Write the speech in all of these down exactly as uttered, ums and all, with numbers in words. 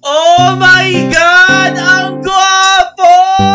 Oh my God! Ang gwapo!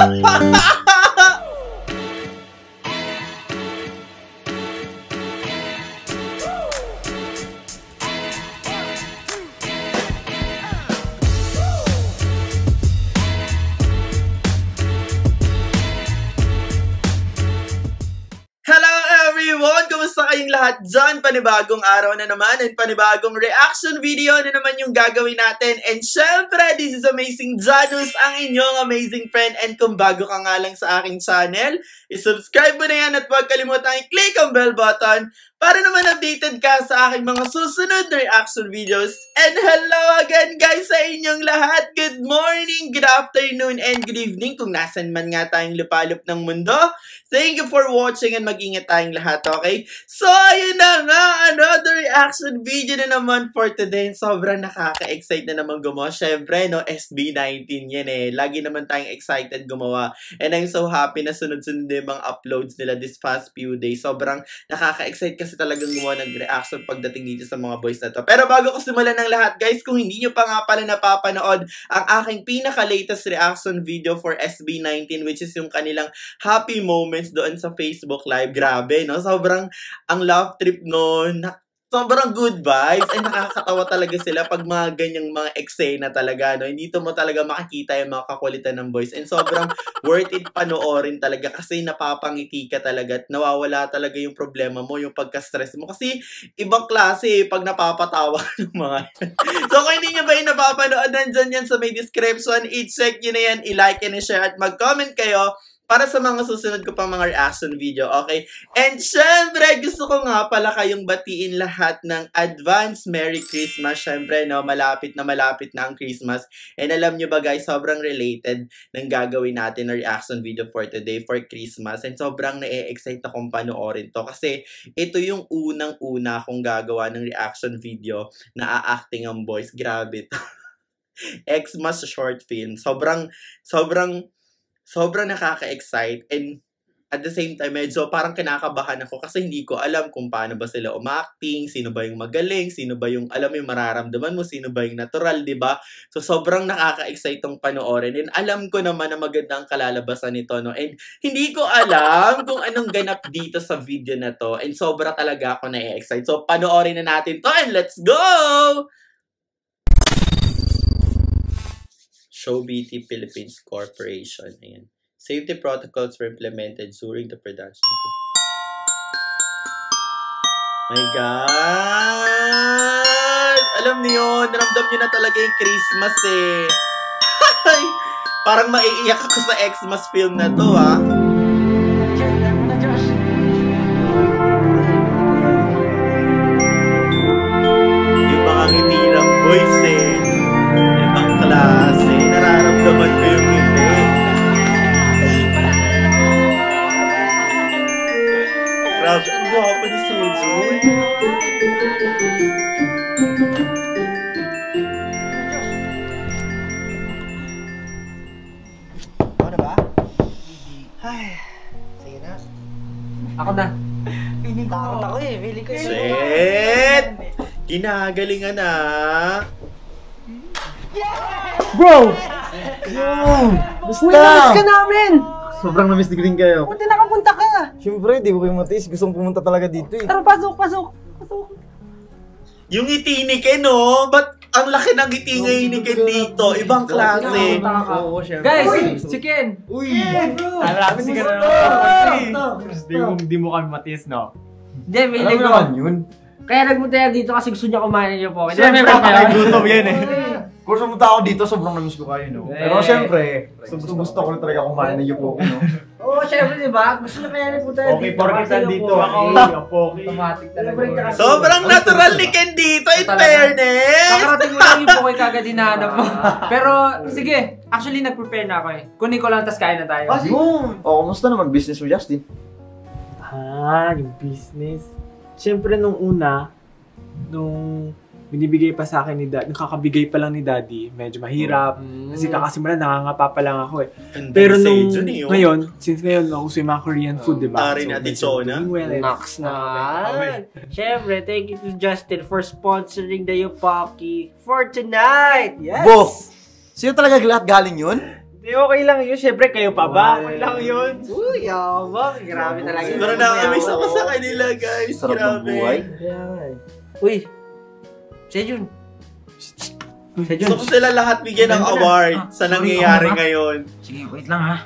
Kumusta kayong lahat dyan? Panibagong araw na naman and panibagong reaction video na naman yung gagawin natin. And syempre, this is Amazing Janus, ang inyong amazing friend. And kung bago ka nga lang sa aking channel, isubscribe mo na yan at huwag kalimutang i-click ang bell button para naman updated ka sa aking mga susunod na reaction videos. And hello again guys sa inyong lahat. Good morning, good afternoon, and good evening kung nasan man nga tayong lupalop ng mundo. Thank you for watching and mag-ingat tayong lahat, okay? So, ayun na nga, another reaction video na naman for today. Sobrang nakaka-excite na naman gumawa. Siyempre, no, S B nineteen yan eh. Lagi naman tayong excited gumawa. And I'm so happy na sunod-sunod yung mga uploads nila this past few days. Sobrang nakaka-excite kasi talagang gumawa ng reaction pagdating dito sa mga boys na to. Pero bago ko simulan ng lahat, guys, kung hindi nyo pa nga pala napapanood ang aking pinaka-latest reaction video for S B nineteen, which is yung kanilang happy moments doon sa Facebook Live. Grabe, no? Sobrang ang love trip noon. Sobrang good vibes. Ay, nakakatawa talaga sila pag mga ganyang mga eksena talaga, no? Hindi to mo talaga makikita yung mga kakulitan ng boys. And sobrang worth it panoorin talaga kasi napapangiti ka talaga at nawawala talaga yung problema mo, yung pagka-stress mo. Kasi ibang klase pag napapatawa ng mga So, kung hindi nyo ba yung napapanood, nandyan yan sa may description. I-check nyo na yan, i-like and i-share at mag-comment kayo para sa mga susunod ko pang mga reaction video, okay? And syempre, gusto ko nga pala kayong batiin lahat ng advance Merry Christmas. Syempre, no, malapit na malapit na ang Christmas. And alam nyo ba guys, sobrang related ng gagawin natin na reaction video for today, for Christmas. And sobrang na-excite akong panoorin to. Kasi ito yung unang-una akong gagawa ng reaction video na a-acting ang boys. Grabe to. Xmas short film. Sobrang, sobrang, sobrang nakaka-excite and at the same time, medyo parang kinakabahan ako kasi hindi ko alam kung paano ba sila umacting, sino ba yung magaling, sino ba yung, alam mo yung mararamdaman mo, sino ba yung natural, di ba? So, sobrang nakaka-excite tong panoorin and alam ko naman na maganda ang kalalabasan nito, no? And hindi ko alam kung anong ganap dito sa video na to and sobra talaga ako na-excite. So, panoorin na natin to and let's go! Show Beauty Philippines Corporation. Ayan. Safety protocols were implemented during the production. My God! Alam niyo yun, naramdam niyo na talaga yung Christmas eh. Parang maiiyak ako sa Xmas film na to, ha? Yung mga ngiti ng boys eh. Ibang klase. Nararamdaman ko yung ngiti. Grabe, ang guwapo ni Sejoy. Ako na ba? Ay, sige na. Ako na. Feeling ko ako eh. Feeling ko. Shit! Kinagalingan na. Bro! Yo! Basta! Uy, namiss ka namin! Sobrang namiss din kayo. Buti nakapunta ka! Siyempre, di ko kayo matiis. Gusto kong pumunta talaga dito eh. Tara, pasok, pasok! Pasok! Yung ngiti ni Ken, no? Ba't ang laki ng ngiti ngayon ni Ken dito? Ibang klase. Oo, syempre. Guys! Si Ken! Uy! Alam si Ken na naman. Hindi mo kami matiis, no? Hindi, may Alam mo naman yun. Kaya nagpunta yan dito kasi gusto niya kumain niyo po. Siyempre, pakigutom yan eh. Kung sumunta ako dito, sobrang namiss ko kayo, no? Pero siyempre, gusto, gusto ko na talaga kumain ng yupo ko, no? Oo, syempre, di ba? Gusto niya kaya nagpunta yan dito. Okay, porkit nandito ako. Okay. Automatic talaga. Sobrang natural ni Ken dito, in fairness! Kakarating mo lang yung po kay kagad hinahanap mo. Pero, sige. Actually, nag-prepare na ako eh. Kunin ko lang, tas kain na tayo. Ah, sige. Oo, kumusta naman business mo, Justin? Ah, yung business. Siyempre, nung una, nung binibigay pa sa akin ni Daddy, nakakabigay pa lang ni Daddy, medyo mahirap. Mm. Kasi kakasimula, nangangapa pa lang ako eh. And pero nung eh, oh. ngayon, since ngayon, ako sa mga Korean food, uh, diba? Tari na, Tichona. Max na. Siyempre, thank you to Justin for sponsoring the Yupaki for tonight. Yes! Bo! Sino talaga lahat galing yun? Hindi, okay lang yun. Siyempre, kayo pa ba? Okay lang yun. Uy, yabang. Grabe talaga. Siguro nakakamiss ako sa kanila, guys. Sarap ng Grabe. buhay. Uy, Sejun. Gusto ko sila lahat bigyan ng award sa nangyayari ngayon. Sige, wait lang ha.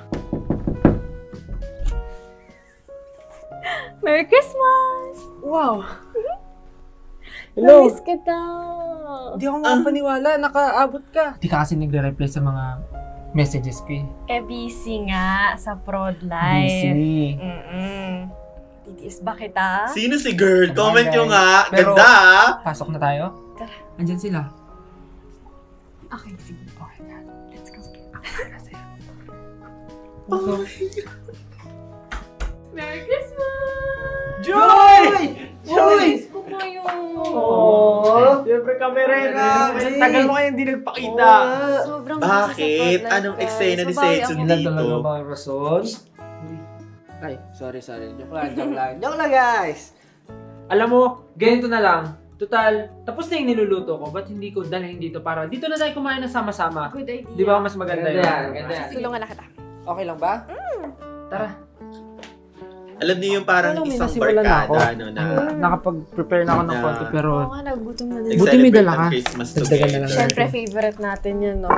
Merry Christmas! Wow. Hello! Namiss kita! Hindi ako makapaniwala. Nakaabot ka. Di ka kasi nagre-reply sa mga messages ko eh. Eh, busy nga sa prod life. Busy. Mm-mm. Titiis ba kita? Sino si girl? Comment nyo nga. Pero- Ganda ah. Pasok na tayo? Tara. Andyan sila. Okay, sige. Okay, God. Let's go. Oh. Merry Christmas! Joy! Joy! Miss ko kayo! Oh, siyempre kami rin. Tagal mo kayo hindi nagpakita. Sobrang Bakit? busy sa prod life, Anong guys. eksena ni Babawi Sejun ako. dito? Ilan talaga mga rason? Ay, sorry, sorry. Joke lang, joke lang. Joke lang, guys. Alam mo, ganito na lang. Total, tapos na yung niluluto ko. Ba't hindi ko dalhin dito para dito na tayo kumain na sama-sama? Good idea. Di ba mas maganda Ganda yun? yan, ganda yan. Tulungan na kita. Okay lang ba? Tara. Alam niyo yung parang Alam mo, isang nasimulan na ako. barkada, ano, na Nakapag-prepare na ako ng Na- konti pero Oo nga, nagutom na din. Buti may nag-celebrate dala ng ka. Christmas Dagdagan na together. lang. Siyempre, favorite natin yan, no?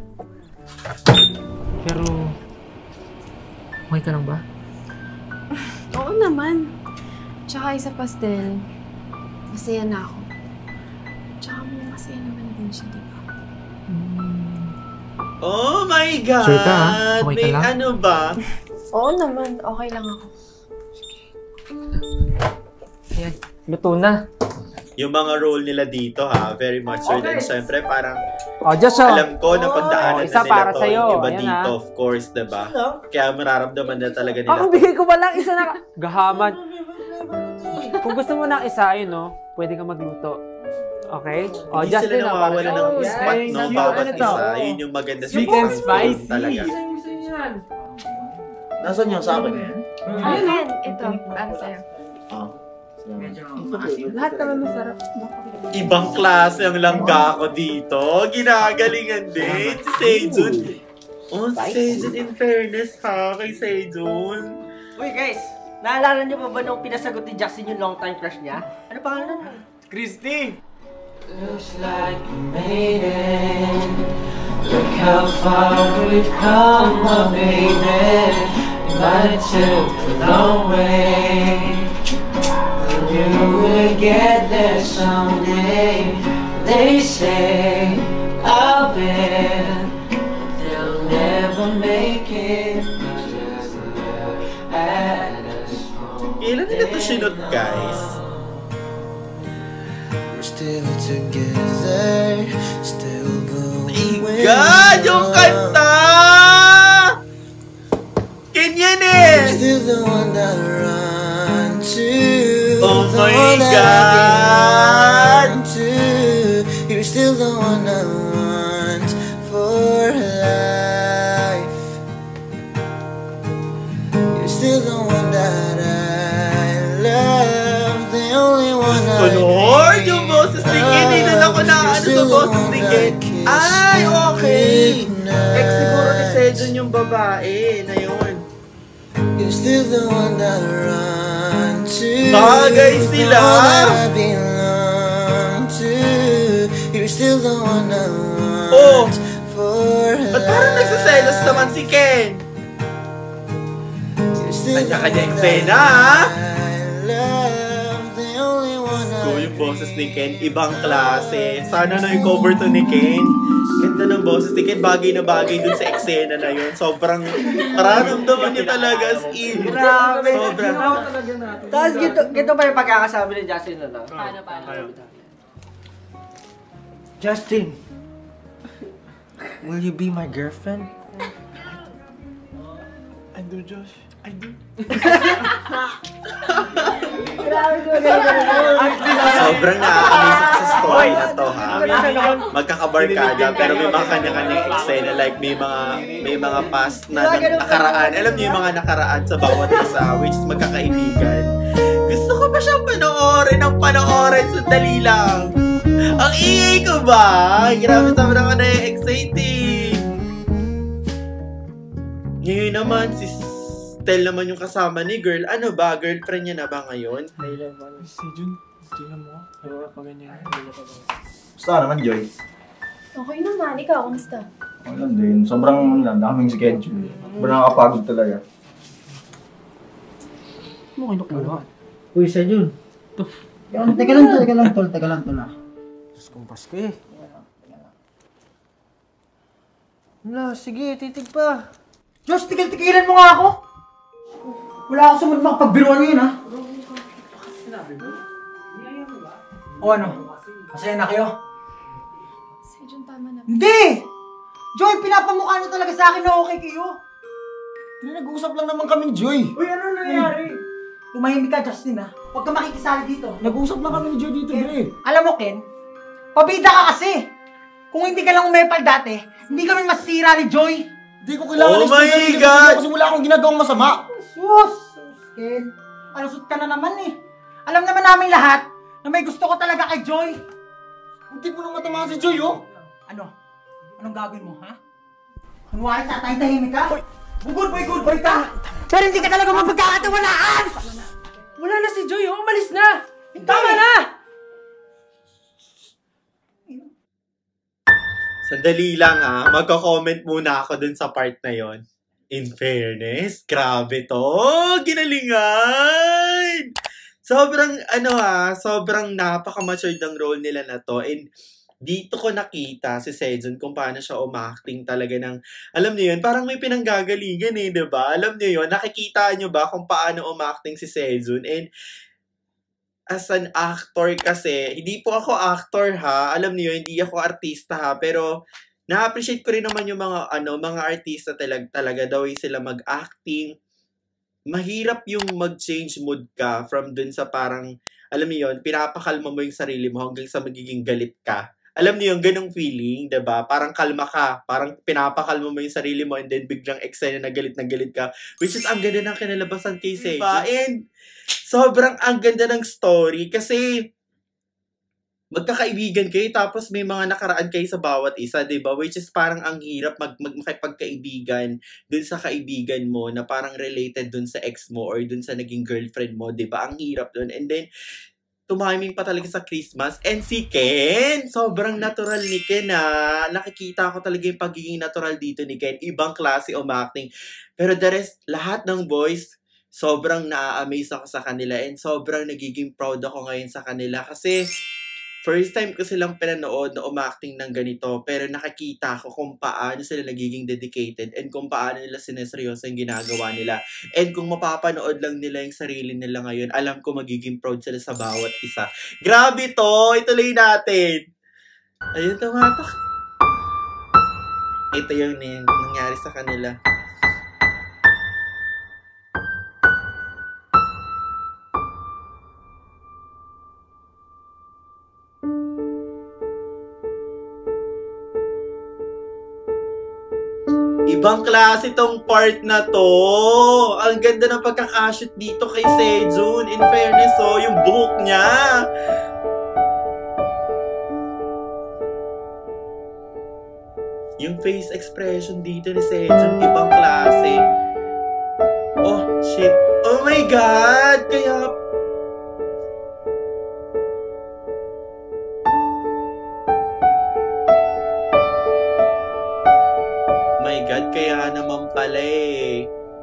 pero okay ka lang ba? Oo naman. Tsaka isa pastel, masaya na ako. Tsaka masaya naman din siya, di ba? Oh my God! Sure ka, ha? Okay ka May lang? ano ba? Oo naman, okay lang ako. Ayan, luto na. Yung mga role nila dito ha, very much sure. And syempre parang O, Diyos oh. alam ko na pagdaanan Oh, isa na nila para to, sa'yo. yung iba Ayan, dito, ah. of course, diba? Kaya mararamdaman na talaga nila. Kakabigay ko ba lang isa na gahaman. Kung gusto mo ng isa, yun no, pwede ka magluto. Okay? O, Hindi just sila din na para nawawala sa'yo. ng Yes, spot, no? thank you. Bawat Ano to? isa. Yun yung maganda sa Sweet and isang spicy. film talaga. Sa'yo, sa'yo yan. Nasaan yung sa akin? Ayan, ito, para sa'yo. Ah. Lahat naman masarap. Ibang klase ang langga ko dito. Ginagalingan din. Si Sejun. Oh, si Sejun in fairness ha, kay Sejun. Uy, guys. Naalala niyo pa ba nung pinasagot ni Jackson yung long time crush niya? Ano pangalan nun? Christy! Looks like you made it. Look how far we've come, my baby. You might have took the long way. You will get there someday. They say, I'll bet they'll never make it. Just look at us. Kailan nila ito sinot, guys? We're still together, still going. God, yung kanta! Ganyan eh! Still the one that I run to. Oh the my one that I God! belong to. You're still the one I want for life. You're still the one that I love. The only one Oh I Lord, yung boses ni Ken. Hindi na ako na ano sa boses ni Ken. Ay, okay! Ex siguro ni Sejun yung babae na yun. You're still the one that I run to. Bagay sila! The one that I belong to. You're still the one I want Oh! for Ba't parang nagsaselos naman si Ken? You're still the Kanya-kanya one eksena, that ha? I love. The only one Ko I yung boses ni Ken, ibang klase. Sana na yung cover to ni Ken. Ganda ng boses ni Ken, bagay na bagay dun sa eksena na yun. Sobrang nararamdaman niya talaga as in. Grabe. Sobrang. Tapos gito, gito pa yung pagkakasabi ni Justin na Paano, paano? Justin, will you be my girlfriend? I do, Josh. I do. Sobrang nakakamisip sa story na to, ha? Magkakabarkada, pero may mga kanya-kanyang eksena, like may mga may mga past na na- nakaraan. Alam niyo yung mga nakaraan sa bawat isa, which is magkakaibigan. Gusto ko pa siyang panoorin ng panoorin, sandali lang. Ang ingay ko ba? Grabe, sobrang ako na-excited. naman, si Stel naman yung kasama ni girl. Ano ba? Girlfriend niya na ba ngayon? Si Jun, tingnan mo. Ayaw pa ganyan. Basta naman, Joy. Okay naman. Ikaw, kamusta? Okay lang din. Sobrang lang, daming schedule. Sobrang nakakapagod talaga. Ano kayo nakuha? Uy, sa Jun. Teka lang, teka lang, tol. Teka lang, tol. Diyos kong Pasko eh. Wala, sige, titig pa. Diyos, tigil-tigilan mo nga ako! Wala ako sumunod makapagbiruan ngayon, ha? O ano? Masaya na kayo? Si Jun, tama na. Hindi! Joy, pinapamukha niyo talaga sa akin na okay kayo. Nag-uusap lang naman kami ni Joy. Uy, ano nangyayari? Tumahimik ka, Justin, ha? Huwag ka makikisali dito. Nag-uusap lang kami ni Joy dito, Ken, Dre. alam mo, Ken, pabida ka kasi. Kung hindi ka lang umepal dati, hindi kami masira ni Joy. Hindi ko kailangan Oh ng my special God! God! Kasi wala akong ginagawang masama. Sus! Ken, alusot ka na naman eh. Alam naman namin lahat na may gusto ko talaga kay Joy. Hindi mo nang matamaan si Joy, oh. Ano? Anong gagawin mo, ha? Kunwari tatay-tahimik ka? Good boy, good boy ka! Pero hindi ka talaga mapagkakatiwalaan! Wala na si Joy, oh. Umalis na. Tama na. Sandali lang ah, magko-comment muna ako dun sa part na yon. In fairness, grabe to, ginalingan! Sobrang, ano ah, sobrang napaka-matured ng role nila na to. And dito ko nakita si Sejun kung paano siya umacting talaga ng, alam niyo yun, parang may pinanggagalingan eh, diba? Alam niyo yun, nakikita niyo ba kung paano umacting si Sejun? And as an actor kasi, hindi po ako actor ha, alam niyo, hindi ako artista ha, pero na-appreciate ko rin naman yung mga, ano, mga artista talaga, talaga daw sila mag-acting. Mahirap yung mag-change mood ka from dun sa parang, alam niyo yun, pinapakalma mo yung sarili mo hanggang sa magiging galit ka. Alam niyo yung ganong feeling, diba? Parang kalma ka, parang pinapakalma mo yung sarili mo and then biglang eksena na galit na galit ka, which is ang ganda ng kinalabasan kay Sejun. Diba? And sobrang ang ganda ng story kasi magkakaibigan kayo tapos may mga nakaraan kayo sa bawat isa, diba? Which is parang ang hirap mag, mag makipagkaibigan dun sa kaibigan mo na parang related dun sa ex mo or dun sa naging girlfriend mo, diba? Ang hirap dun. And then, tumiming pa talaga sa Christmas. And si Ken, sobrang natural ni Ken na nakikita ko talaga yung pagiging natural dito ni Ken. Ibang klase umacting. Pero the rest, lahat ng boys, sobrang na-amaze ako sa kanila and sobrang nagiging proud ako ngayon sa kanila kasi first time ko silang pinanood na umacting ng ganito pero nakikita ko kung paano sila nagiging dedicated and kung paano nila sineseryoso yung ginagawa nila. And kung mapapanood lang nila yung sarili nila ngayon, alam ko magiging proud sila sa bawat isa. Grabe to! Ituloy natin! Ayun, tumatak. Ito yung nangyari sa kanila. Ibang klase tong part na to. Ang ganda ng pagkakashoot dito kay Sejun. In fairness, oh, yung buhok niya. Yung face expression dito ni Sejun, ibang klase. Oh, shit. Oh my God! Kaya my God, kaya naman pala eh.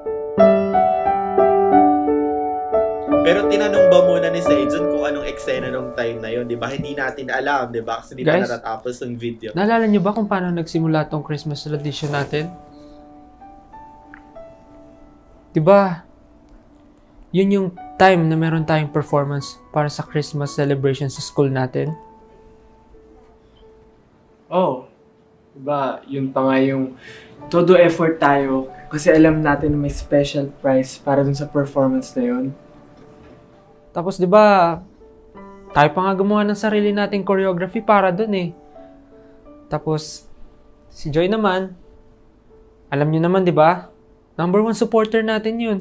Pero tinanong ba muna ni Sejun kung anong eksena nung time na yun, di ba? Hindi natin alam, di ba? Kasi di pa Guys, natatapos yung video. Naalala niyo ba kung paano nagsimula tong Christmas tradition natin? Di ba? Yun yung time na meron tayong performance para sa Christmas celebration sa school natin. Oh, diba, yun pa nga yung todo effort tayo kasi alam natin na may special prize para dun sa performance na yun. Tapos 'di ba, tayo pa nga gumawa ng sarili nating choreography para dun eh. Tapos si Joy naman, alam niyo naman 'di ba? Number one supporter natin 'yun.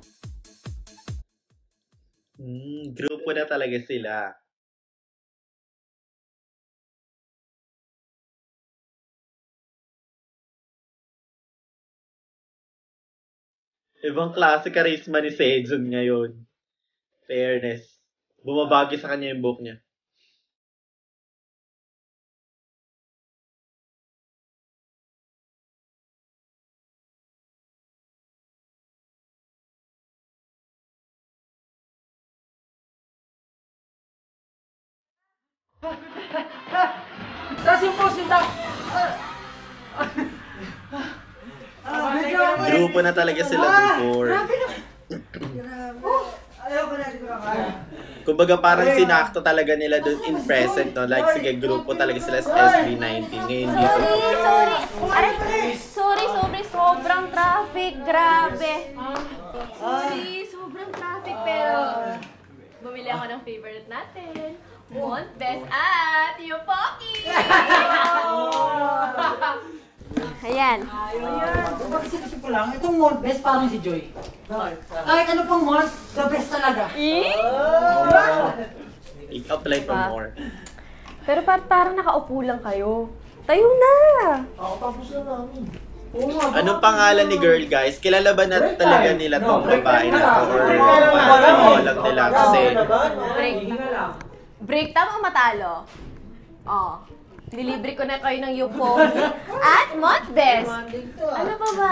Hmm, grupo na talaga sila. Ibang klase charisma ni Sejun ngayon. Fairness. Bumabagi sa kanya yung buhok niya. Taas yung post nito! Grupo na talaga sila before. Kumbaga parang sinakto talaga nila dun in present, no? Like, sige, grupo talaga sila sa S B nineteen. Ngayon dito. Sorry, sorry. Sorry, sorry. Sobrang traffic. Grabe. Sorry, sobrang traffic. Pero, bumili ako ng favorite natin. Mont Best at yung Pocky! Ayan. Bakit sinisip ko lang, itong Mont Best parang si Joy. Kahit ano pang Mont, the best talaga. Eh? I-apply for more. Pero par parang nakaupo lang kayo. Tayo na! Ako tapos na namin. Anong pangalan ni girl, guys? Kilala ba na talaga nila tong babae na to? Or ano lang nila? Kasi Break. Break, tama matalo. Oh. Nilibre ko na kayo ng Yupo at Montbest. Ano pa ba?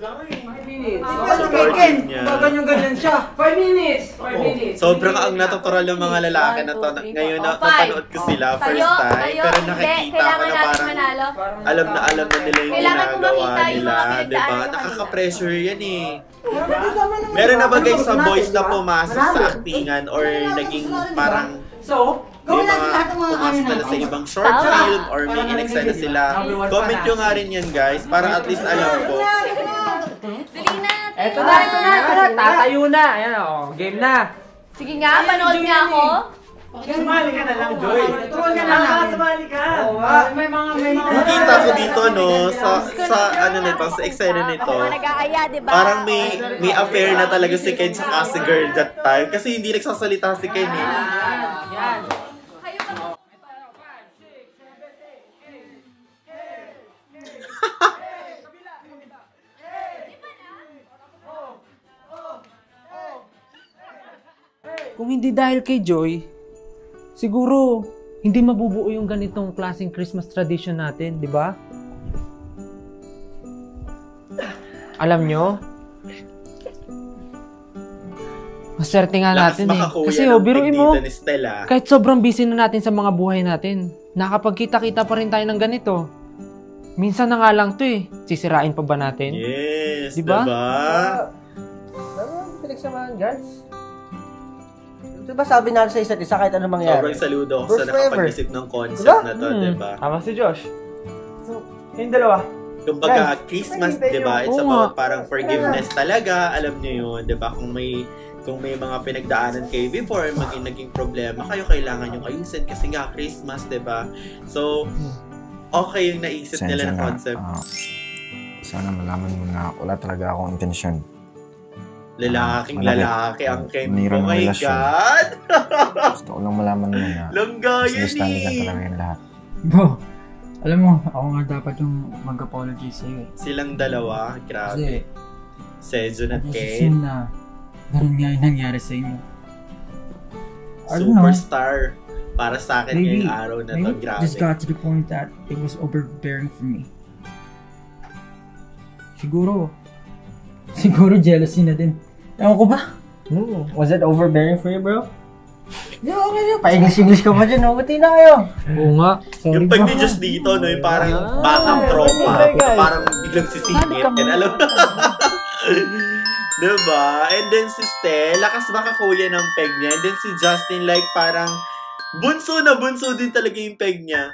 Weekend, gaganyan-ganyan siya. Five minutes! Five minutes! sobrang ang natutural yung mga lalaki na to. Ngayon na napanood ko sila first time. Pero nakikita ko na parang alam na alam na nila yung ginagawa nila. Diba? Nakaka-pressure yan eh. Meron na ba guys sa boys na pumasok sa actingan or naging parang So, may mga pumasok na sa ibang short film or may in-extend na sila? Comment nyo nga rin yan guys para at least alam ko. Dali na! Eto na, eto na, eto na. Tatayo na. Ayan o, game na. Sige nga, panood niya ako. Sumali ka na lang, Joy. turuan ka na namin. Sumali ka. May mga, may mga... Nakita ko dito no, sa, sa ano nito, sa eksena nito. Ako nag-aaya, di ba? Parang may may affair na talaga si Ken sa si girl that time. Kasi hindi nagsasalita si Ken eh. Yan. Kung hindi dahil kay Joy, siguro hindi mabubuo yung ganitong klaseng Christmas tradition natin, di ba? Alam nyo, maswerte nga natin eh. Kasi oh, biruin mo, kahit sobrang busy na natin sa mga buhay natin, nakapagkita-kita pa rin tayo ng ganito. Minsan na nga lang to eh. Sisirain pa ba natin? Yes, diba? diba? Ano pinagsamahan, guys? Diba sabi natin sa isa't isa kahit ano mangyari? Sobrang saludo ako sa nakapag-isip ng concept diba? na to, Hmm. diba? Tama si Josh. So, yung dalawa. Kumbaga, Christmas, diba? It's Oo about parang forgiveness talaga. Alam nyo yun, diba? Kung may kung may mga pinagdaanan kayo before, maging naging problema kayo, kailangan yung ayusin kasi nga Christmas, diba? So, okay yung naisip nila na concept. Uh, sana malaman mo na wala talaga akong intensyon. Lalaking Malaki. lalaki ang Ken. Manira Oh ng my relasyon. God! Gusto ko lang malaman mo na Langga yan misunderstanding lang eh! talaga yung lahat. Bro, alam mo, ako nga dapat yung mag-apologize sa'yo eh. Silang dalawa, Kasi, grabe. Sejun at I just Ken. assume na ganun nga yung nangyari sa inyo. I don't know. Superstar. Para sa akin Maybe, ngayong araw na to, maybe grabe. just got to the point that it was overbearing for me. Siguro, siguro jealousy na din. Ewan ko ba? Hmm. Was it overbearing for you, bro? Di, okay yun. Pa-English-English ka pa dyan, no? Buti na kayo. Oo nga. Sorry Yung pag just dito, no, yung parang batang tropa, parang biglang sisingit, yan, alam mo? Diba? And then si Stel, lakas baka kuya ng peg niya. And then si Justin, like parang bunso na bunso din talaga yung peg niya.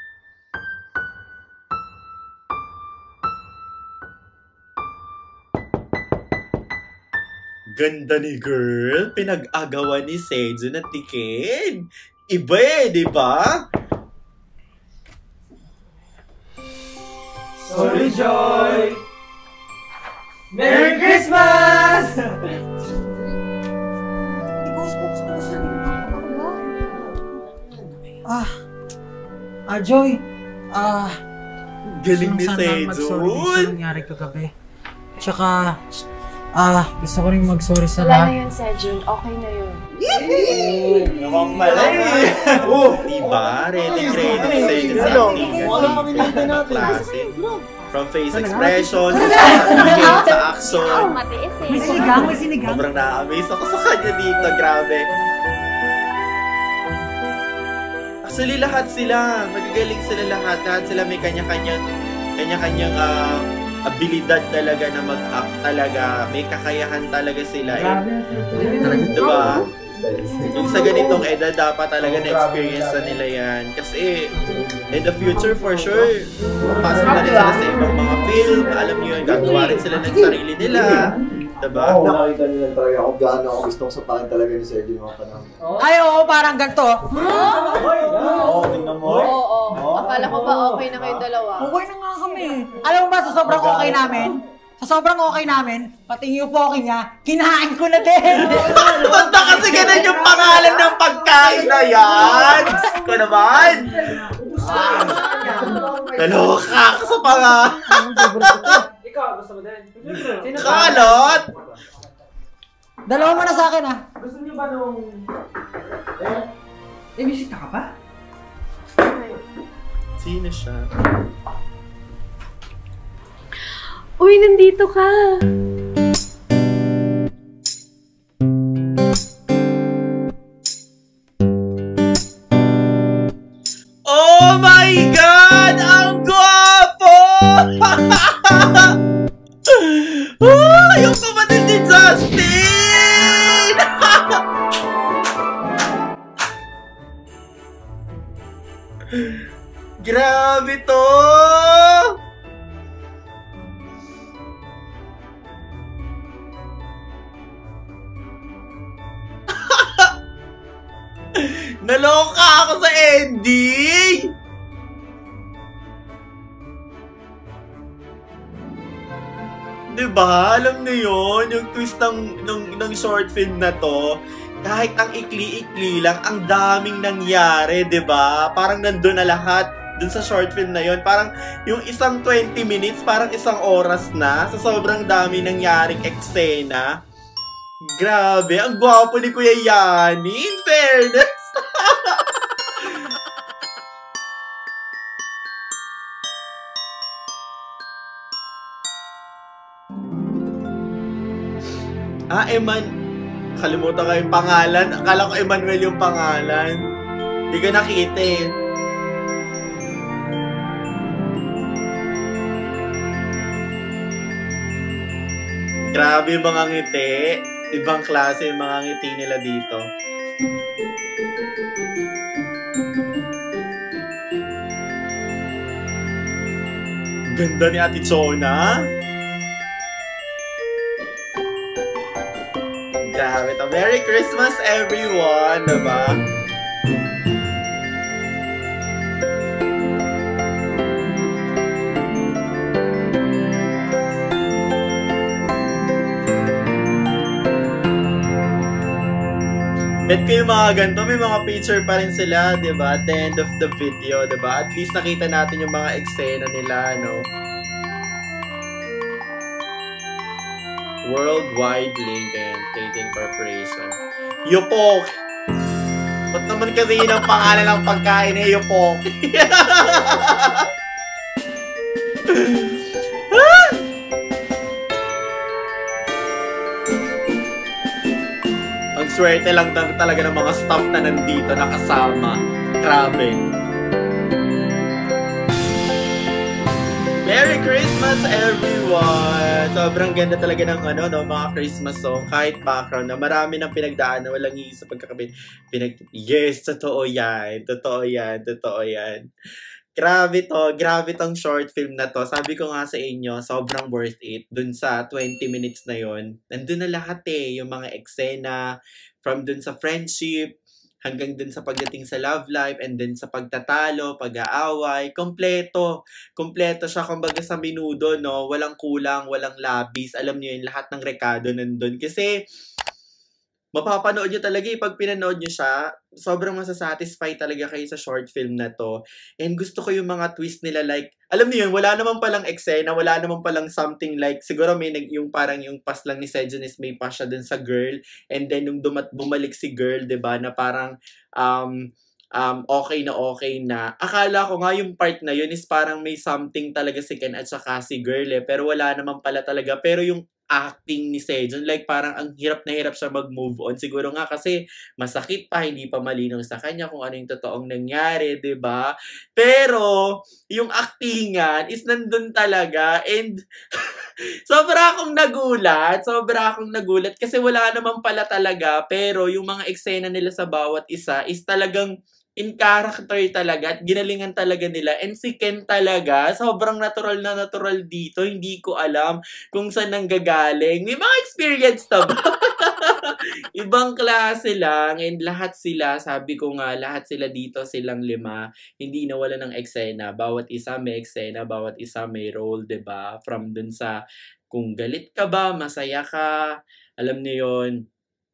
Ganda ni girl. Pinag-agawan ni Sejun at ni Ken. Iba eh, di ba? Sorry, Joy! Merry Christmas! Ah, ah, Joy. Ah, Galing ni sana mag-sorry din sa Sejun. nangyari kagabi. Tsaka, Ah, gusto ko rin mag-sorry sa Wala na lahat. yun, Sejun. Okay na yun. Namang pala eh. Oh, diba? Ready, ready sa inyo sa acting. Klase. From face expression, sa sasabihin, sa action. Matiis eh. May sinigang, may sinigang. Sobrang na-amaze ako sa kanya dito. Grabe. Actually, lahat sila. Magagaling sila lahat. Lahat sila may kanya-kanyang kanya-kanyang uh, abilidad talaga na mag-act talaga. May kakayahan talaga sila. Eh. Diba? Yung sa ganitong edad, dapat talaga na-experience na nila yan. Kasi, in the future, for sure, papasok na rin sila sa ibang mga film. Alam nyo yun, gagawa rin sila ng sarili nila. Diba? Oo, nakita nila talaga kung gaano ako gustong sapakin talaga ni Sergio mga panahon. Ay, oo, parang ganito. Oo, tingnan mo. Oo, oo. Akala ko ba okay na kayong dalawa? Okay na nga kami. Alam mo ba, sa sobrang okay namin, sa sobrang okay namin, pati yung poke niya, kinain ko na din. Basta kasi ganun yung pangalan ng pagkain na yan! Ko naman! Naloka ka sa panga! Ikaw, gusto mo din? Kalot! Dalawa mo na sa akin ah. Gusto niyo ba nung... Eh, bisita ka pa? Sino siya? Uy, nandito ka! Oh my God! Ang gwapo! Oh, yung kapatid ni Justin! Grabe to! Naloka ako sa ending! Diba? Alam niyo yun, yung twist ng, ng, ng short film na to, kahit ang ikli-ikli lang, ang daming nangyari, diba? Parang nandun na lahat dun sa short film na yun. Parang yung isang twenty minutes, parang isang oras na, sa sobrang dami nangyaring eksena. Grabe, ang gwapo ni Kuya Yani, in fairness. Ah, Eman. Kalimutan ko yung pangalan. Akala ko Emmanuel yung pangalan. Hindi ko nakita eh. Grabe yung mga ngiti. Ibang klase yung mga ngiti nila dito. Ganda ni Ate Chona. Grabe to. Merry Christmas everyone, diba? Bet ko yung mga ganito, may mga picture pa rin sila, diba? At the end of the video, diba? At least nakita natin yung mga eksena nila, no? Worldwide Link and Trading Corporation. Yupok! Ba't naman kasi yun ang pangalan ng pagkain eh, Yupok? Ang swerte lang talaga ng mga staff na nandito nakasama. Grabe. Merry Christmas everyone! Sobrang ganda talaga ng ano, no, mga Christmas song. Kahit background na marami ng pinagdaan na walang iisa pagkakabit. Pinag yes, totoo yan. Totoo yan. Totoo yan. Grabe to. Grabe tong short film na to. Sabi ko nga sa inyo, sobrang worth it. Dun sa twenty minutes na yon. Nandun na lahat eh. Yung mga eksena, from dun sa friendship, hanggang dun sa pagdating sa love life, and then sa pagtatalo, pag-aaway, kompleto. Kompleto siya, kumbaga sa minudo, no? Walang kulang, walang labis. Alam niyo yun, lahat ng rekado nandun. Kasi, mapapanood nyo talaga eh. Pag pinanood nyo siya, sobrang masasatisfy talaga kayo sa short film na to. And gusto ko yung mga twist nila like, alam niyo yun, wala naman palang eksena, wala naman palang something like, siguro may nag, yung parang yung pas lang ni Sejun is may pas siya dun sa girl. And then nung dumat, bumalik si girl, diba, na parang, um, um, okay na okay na. Akala ko nga yung part na yun is parang may something talaga si Ken at saka si girl eh. Pero wala naman pala talaga. Pero yung acting ni Sejun, like parang ang hirap na hirap siya mag-move on. Siguro nga kasi masakit pa, hindi pa malinaw sa kanya kung ano yung totoong nangyari, 'di ba? Pero yung actingan is nandun talaga and sobra akong nagulat, sobra akong nagulat kasi wala naman pala talaga, pero yung mga eksena nila sa bawat isa is talagang in character talaga at ginalingan talaga nila. And si Ken talaga, sobrang natural na natural dito. Hindi ko alam kung saan nanggagaling. May mga experience na ba? Ibang klase lang. And lahat sila, sabi ko nga, lahat sila dito, silang lima, hindi nawala ng eksena. Bawat isa may eksena, bawat isa may role, 'di ba? From dun sa kung galit ka ba, masaya ka, alam niyo yun.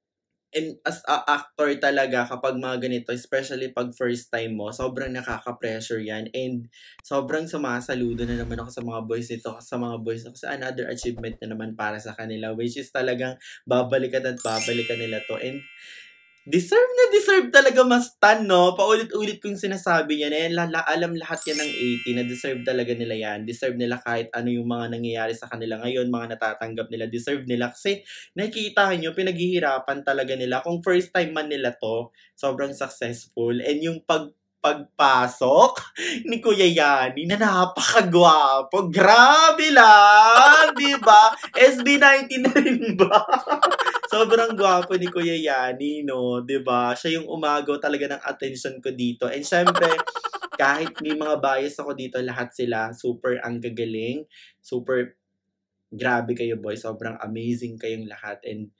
And as a actor talaga, kapag mga ganito, especially pag first time mo, sobrang nakaka-pressure yan. And sobrang sumasaludo na naman ako sa mga boys nito, sa mga boys nito, kasi another achievement na naman para sa kanila, which is talagang babalikan at babalikan nila to. And deserve na deserve talaga mas-stan, no? Paulit-ulit kong sinasabi yan. Eh, lala, alam lahat yan ng eighty na deserve talaga nila yan. Deserve nila kahit ano yung mga nangyayari sa kanila ngayon, mga natatanggap nila. Deserve nila kasi nakikita nyo, pinaghihirapan talaga nila. Kung first time man nila to, sobrang successful. And yung pag pagpasok ni Kuya Yani na napakagwapo. Grabe lang! Diba? S B nineteen na rin ba? Sobrang gwapo ni Kuya Yani, no? Diba? Siya yung umagaw talaga ng attention ko dito. And syempre, kahit may mga bias ako dito, lahat sila super ang gagaling. Super grabe kayo, boy. Sobrang amazing kayong lahat. And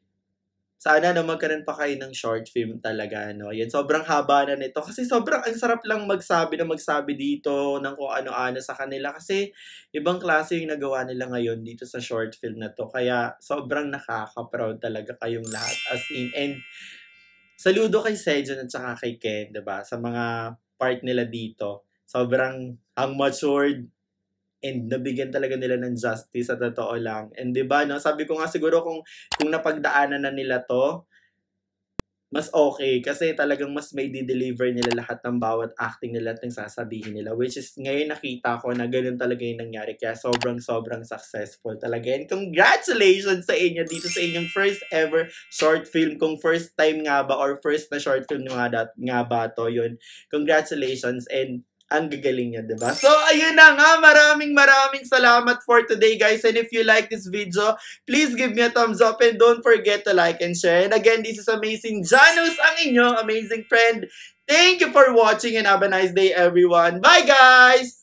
sana na magkaroon pa kayo ng short film talaga, no? Yan, sobrang haba na nito. Kasi sobrang ang sarap lang magsabi na magsabi dito ng kung ano-ano sa kanila. Kasi ibang klase yung nagawa nila ngayon dito sa short film na to. Kaya sobrang nakaka-proud talaga kayong lahat. As in, and saludo kay Sejun at saka kay Ken, diba? Sa mga part nila dito. Sobrang ang matured and nabigyan talaga nila ng justice sa totoo lang. And 'di ba, no? Sabi ko nga siguro kung kung napagdaanan na nila 'to, mas okay kasi talagang mas may di-deliver nila lahat ng bawat acting nila at ng sasabihin nila, which is ngayon nakita ko na ganoon talaga yung nangyari, kaya sobrang sobrang successful talaga. And congratulations sa inyo dito sa inyong first ever short film. Kung first time nga ba or first na short film nga, dat, nga ba to, yun, congratulations and ang gagaling niya, diba? So, ayun na nga. Maraming maraming salamat for today, guys. And if you like this video, please give me a thumbs up and don't forget to like and share. And again, this is Amazing Janus, ang inyong amazing friend. Thank you for watching and have a nice day, everyone. Bye, guys!